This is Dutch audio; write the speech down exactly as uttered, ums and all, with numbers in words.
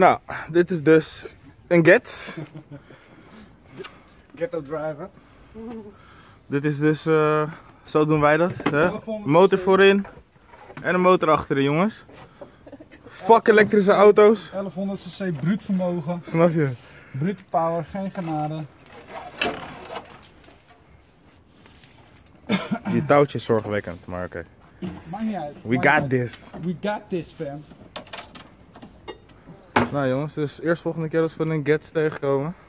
Nou, dit is dus een Get. Ghetto driver. Dit is dus, uh, zo doen wij dat. Hè? Motor voorin en een motor achterin, jongens. Fuck elektrische auto's. elfhonderd cc bruut vermogen. Snap je? Brute power, geen genade. Die touwtje is zorgwekkend, maar oké. Okay. Maakt niet uit. We got this. We got this, fam. Nou jongens, dus eerst volgende keer als we een Gets tegenkomen.